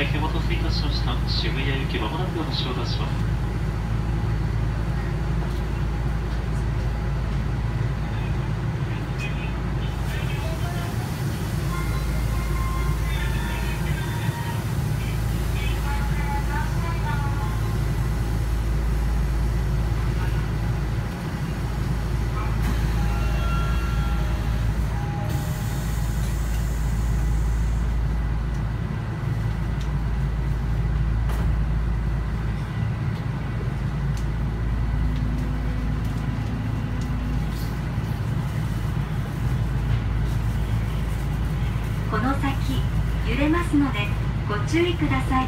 大変お待たせいたしました。渋谷行きまもなくお出しを出します。 この先揺れますのでご注意ください。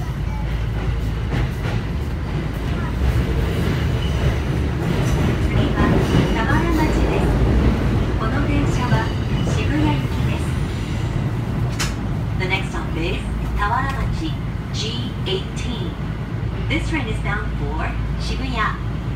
次は田原町です。この電車は渋谷行きです。 The next stop is Tawaramachi G18. This train is bound for Shibuya.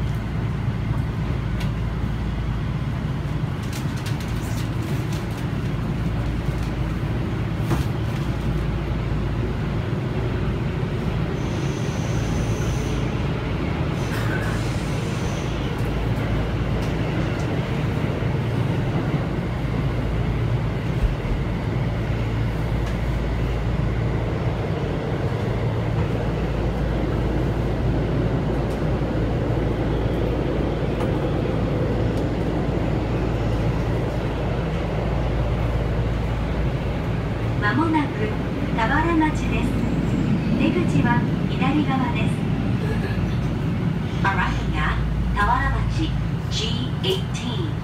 まもなく田原町です。出口は左側です。 Arriving at Tawaramachi G18.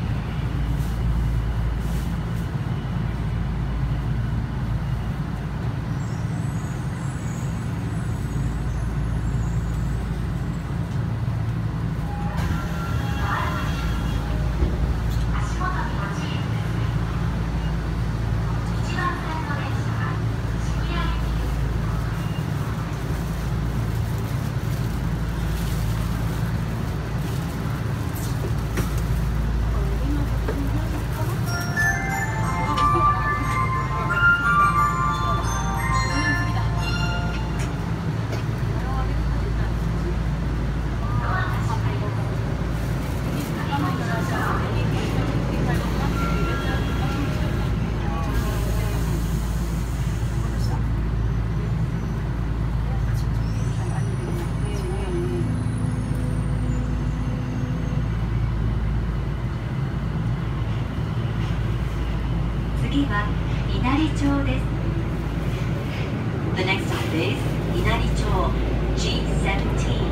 次は稲荷町です。 The next stop is Inaricho G17.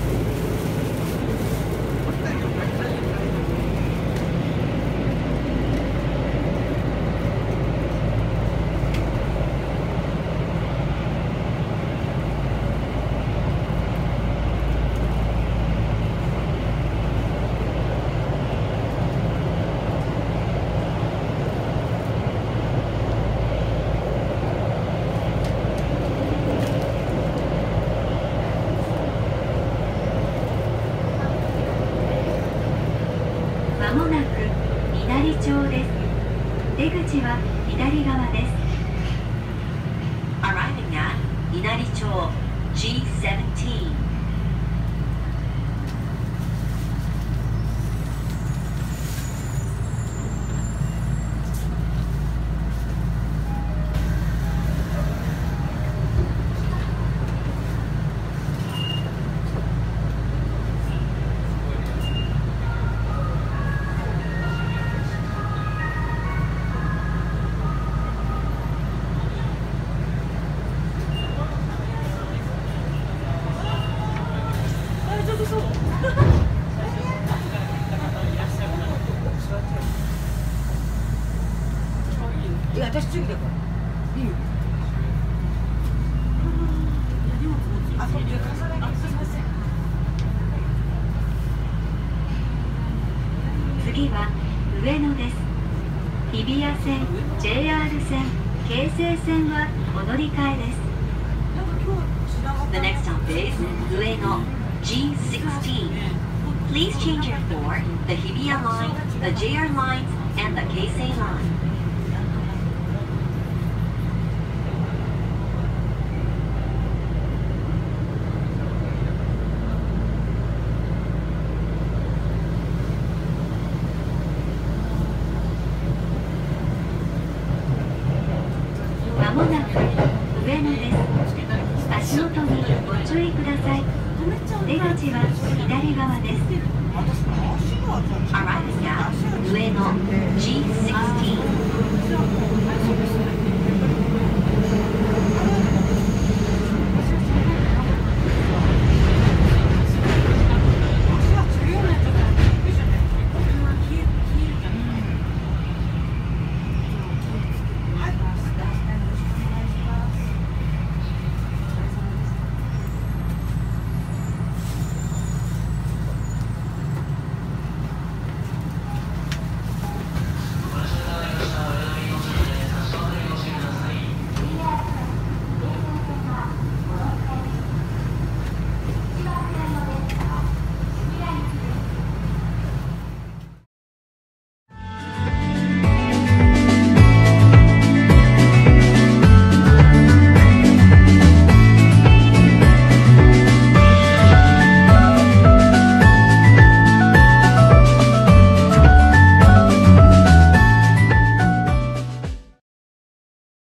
まもなく稲荷町です。出口は左側です。 Arriving at Inaricho G17. 私次だから。いいよ。あ、そっち。あ、すいません。 次は上野です。日比谷線、JR 線、京成線はお乗り換えです。 The next stop is Ueno G16. Please change it for the Hibiya line, the JR lines, and the Keisei line. まもなく上野です。足元にご注意ください。出口は左側です。 Arriving at Ueno G16.